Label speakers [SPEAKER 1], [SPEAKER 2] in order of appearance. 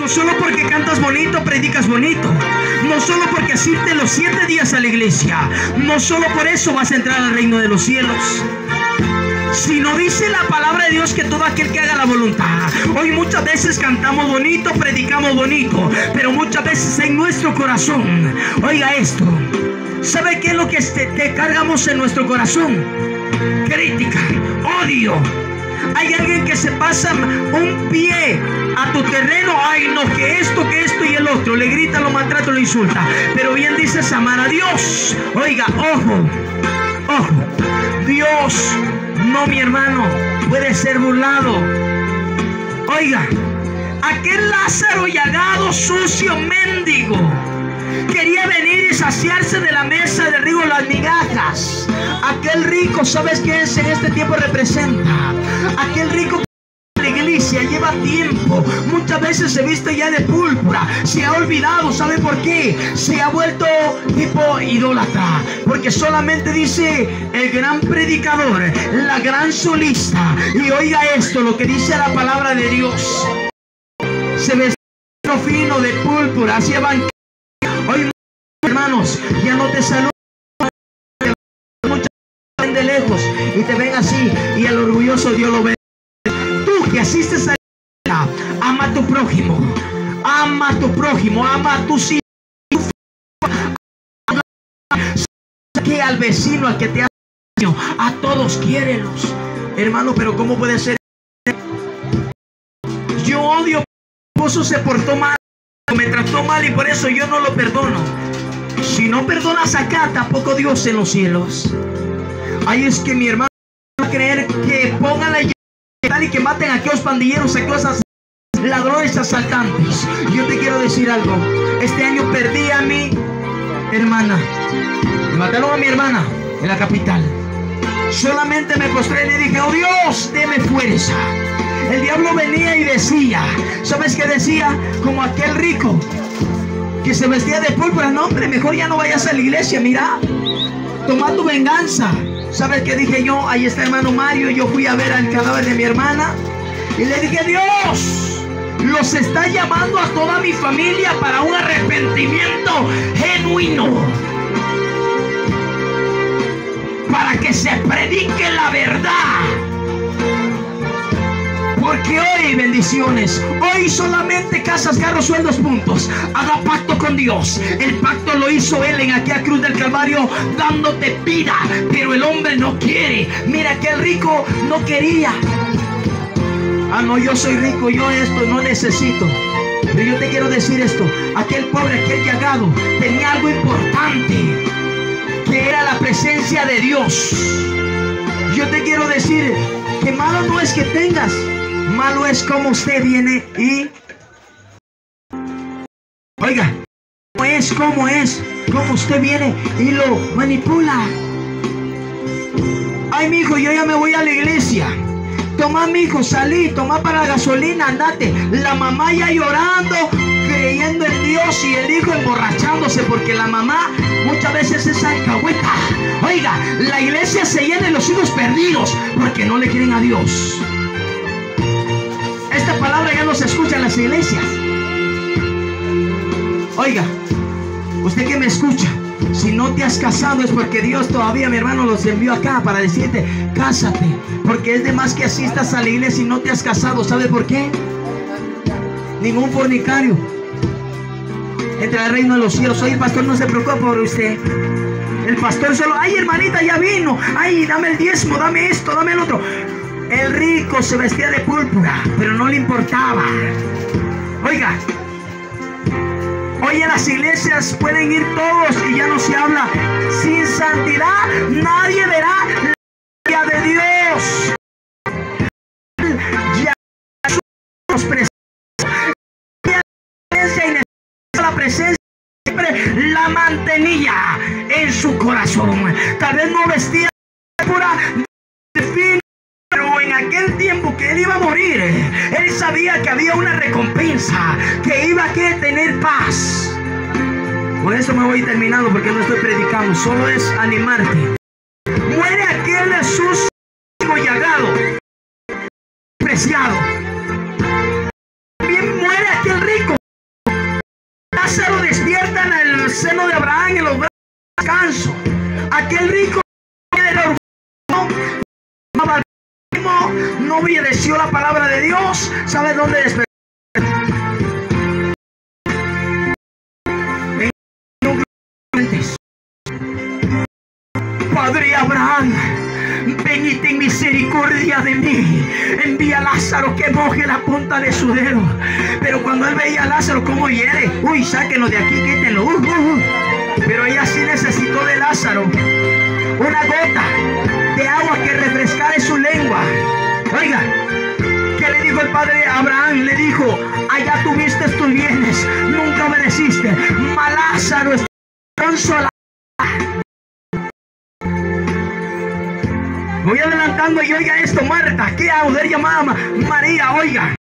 [SPEAKER 1] solo porque cantas bonito, predicas bonito. No solo porque asistes los 7 días a la iglesia. No solo por eso vas a entrar al reino de los cielos. Sino dice la palabra de Dios que todo aquel que haga la voluntad. Hoy muchas veces cantamos bonito, predicamos bonito, pero muchas veces en nuestro corazón, oiga esto, ¿sabe qué es lo que te cargamos en nuestro corazón? Crítica, odio. Hay alguien que se pasa un pie a tu terreno. Ay no, que esto y el otro. Le grita, lo maltrata, lo insulta. Pero bien dices amar a Dios. Oiga, ojo, Dios, no, mi hermano, puede ser burlado. Oiga, aquel Lázaro llagado, sucio, mendigo, quería venir y saciarse de la mesa de rico, las migajas. Aquel rico, ¿sabes qué es? En este tiempo representa aquel rico. La iglesia lleva tiempo, muchas veces se viste ya de púrpura, se ha olvidado. ¿Sabe por qué? Se ha vuelto tipo idólatra, porque solamente dice el gran predicador, la gran solista. Y oiga esto, lo que dice la palabra de Dios: se vestió fino de púrpura, así van. Hoy, hermanos, ya no te saludan, muchos ven de lejos y te ven así, y el orgulloso Dios lo ve. Que asistes a la, ama a tu prójimo, ama a tu prójimo, ama a tus hijos, que al vecino, al que te hace daño, a todos quiérelos, hermano. Pero ¿cómo puede ser? Yo odio, mi esposo se portó mal, me trató mal y por eso yo no lo perdono. Si no perdonas acá, tampoco Dios en los cielos. Ahí es que mi hermano va a creer que pongan la y que maten a aquellos pandilleros, a aquellos ladrones, asaltantes. Yo te quiero decir algo. Este año perdí a mi hermana. Me mataron a mi hermana en la capital. Solamente me postré y le dije: oh Dios, deme fuerza. El diablo venía y decía, ¿sabes qué decía? Como aquel rico que se vestía de púrpura: no, hombre, mejor ya no vayas a la iglesia, mira, toma tu venganza. ¿Sabes qué dije yo? Ahí está hermano Mario. Yo fui a ver al cadáver de mi hermana y le dije: Dios los está llamando a toda mi familia para un arrepentimiento genuino, para que se predique la verdad. Porque hoy, bendiciones, hoy solamente casas, carros, sueldos, puntos. Haga pacto con Dios. El pacto lo hizo Él en aquella cruz del Calvario, dándote vida. Pero el hombre no quiere. Mira, aquel rico no quería. Ah, no, yo soy rico, yo esto no necesito. Pero yo te quiero decir esto: aquel pobre, aquel llagado, tenía algo importante, que era la presencia de Dios. Yo te quiero decir que malo no es que tengas, malo es como usted viene y... Oiga, como usted viene y lo manipula. Ay, mi hijo, yo ya me voy a la iglesia. Toma, mi hijo, salí, toma para la gasolina, andate. La mamá ya llorando, creyendo en Dios, y el hijo emborrachándose, porque la mamá muchas veces es alcahueta. Oiga, la iglesia se llena de los hijos perdidos porque no le quieren a Dios. Esta palabra ya no se escucha en las iglesias. Oiga, usted que me escucha, si no te has casado es porque Dios todavía, mi hermano, los envió acá para decirte: cásate, porque es de más que asistas a la iglesia y no te has casado. ¿Sabe por qué? Ningún fornicario entra al reino de los cielos. Oye, el pastor no se preocupa por usted. El pastor solo: ay, hermanita, ya vino, ay, dame el diezmo, dame esto, dame el otro. El rico se vestía de púrpura, pero no le importaba. Oiga, hoy en las iglesias pueden ir todos y ya no se habla. Sin santidad nadie verá la gloria de Dios. Ya nos presenta la presencia, siempre la mantenía en su corazón. Tal vez no vestía de pura de fin, pero en aquel tiempo que él iba a morir, él sabía que había una recompensa, que iba a tener paz. Por eso me voy terminando, porque no estoy predicando, solo es animarte. Muere aquel Jesús llagado, preciado. También muere aquel rico. Lázaro despierta en el seno de Abraham, en los brazos de descanso. Aquel rico era no obedeció la palabra de Dios. ¿Sabe dónde despertó? Padre Abraham, ven y ten misericordia de mí. Envía a Lázaro que moje la punta de su dedo. Pero cuando él veía a Lázaro como hiere, uy, sáquenlo de aquí, quítenlo. Pero ella sí necesitó de Lázaro una gota de agua que refrescara su lengua. Oiga, ¿qué le dijo el padre Abraham? Le dijo: allá tuviste tus bienes, nunca obedeciste, mas Lázaro está consolado. Voy adelantando y oiga esto, Marta, ¿qué hago? De llamada María, oiga.